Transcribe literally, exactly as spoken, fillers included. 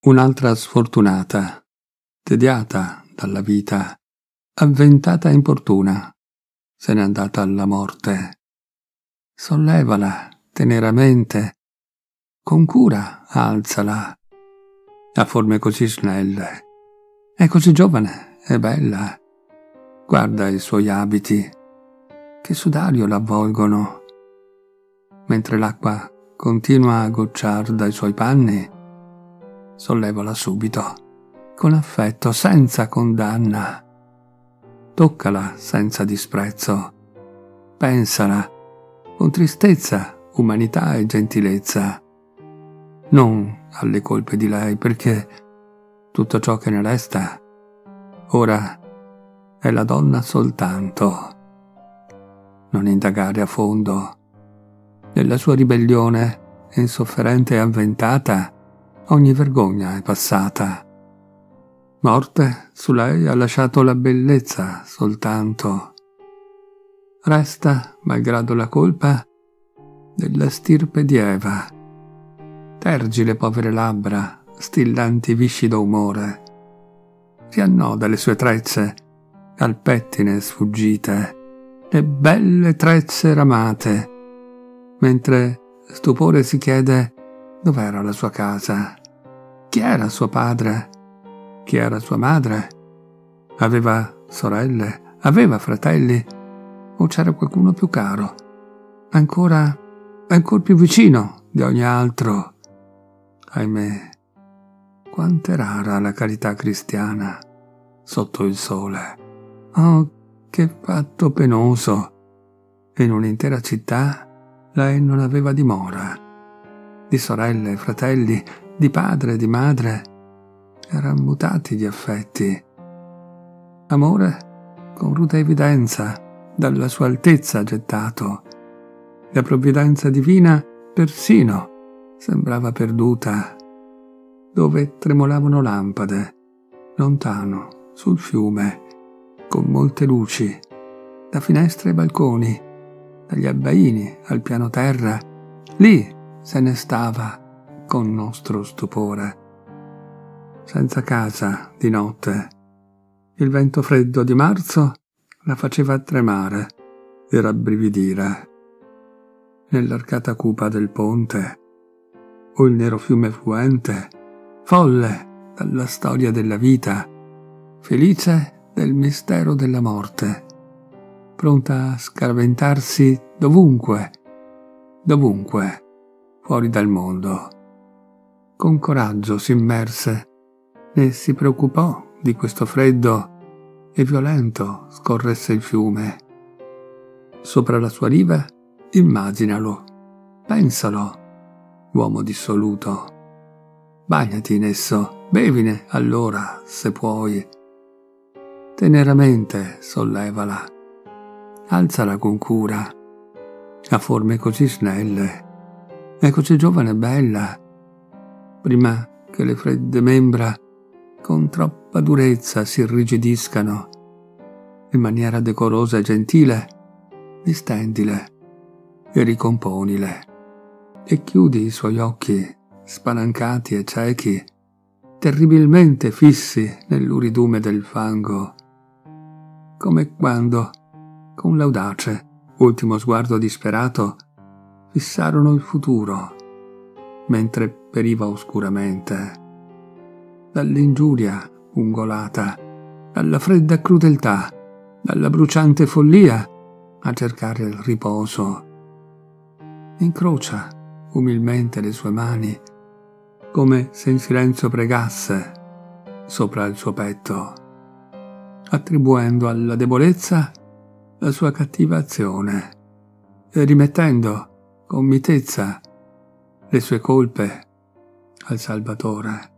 Un'altra sfortunata, tediata dalla vita, avventata e importuna, se n'è andata alla morte. Sollevala teneramente, con cura alzala. Ha forme così snelle, è così giovane e bella. Guarda i suoi abiti, che sudario l'avvolgono. Mentre l'acqua continua a gocciar dai suoi panni, sollevala subito, con affetto, senza condanna. Toccala senza disprezzo, pensala con tristezza, umanità e gentilezza. Non alle colpe di lei, perché tutto ciò che ne resta ora è la donna soltanto. Non indagare a fondo. Nella sua ribellione insofferente e avventata, ogni vergogna è passata. Morte su lei ha lasciato la bellezza soltanto. Resta, malgrado la colpa, della stirpe di Eva. Tergi le povere labbra, stillanti viscido umore. Riannoda le sue trecce, al pettine sfuggite, le belle trecce ramate, mentre stupore si chiede dov'era la sua casa. Chi era suo padre? Chi era sua madre? Aveva sorelle? Aveva fratelli? O c'era qualcuno più caro? Ancora, ancor più vicino di ogni altro? Ahimè, quant'è rara la carità cristiana sotto il sole. Oh, che fatto penoso! In un'intera città lei non aveva dimora. Di sorelle, fratelli, di padre, di madre, eran mutati gli affetti. Amore, con rude evidenza, dalla sua altezza gettato. La provvidenza divina persino sembrava perduta. Dove tremolavano lampade, lontano, sul fiume, con molte luci, da finestre e balconi, dagli abbaini al piano terra, lì se ne stava con nostro stupore. Senza casa di notte, il vento freddo di marzo la faceva tremare e rabbrividire. Nell'arcata cupa del ponte, o il nero fiume fluente, folle dalla storia della vita, felice del mistero della morte, pronta a scaraventarsi dovunque, dovunque, fuori dal mondo. Con coraggio si immerse e si preoccupò di questo freddo e violento scorresse il fiume. Sopra la sua riva, immaginalo, pensalo, uomo dissoluto. Bagnati in esso, bevine allora, se puoi. Teneramente sollevala, alzala con cura. Ha forme così snelle, è così giovane e bella. Prima che le fredde membra con troppa durezza si irrigidiscano, in maniera decorosa e gentile, distendile e ricomponile, e chiudi i suoi occhi spalancati e ciechi, terribilmente fissi nell'uridume del fango, come quando, con l'audace, ultimo sguardo disperato, fissarono il futuro, mentre periva oscuramente. Dall'ingiuria ungolata, dalla fredda crudeltà, dalla bruciante follia, a cercare il riposo. Incrocia umilmente le sue mani, come se in silenzio pregasse, sopra il suo petto, attribuendo alla debolezza la sua cattiva azione e rimettendo con mitezza le sue colpe al Salvatore.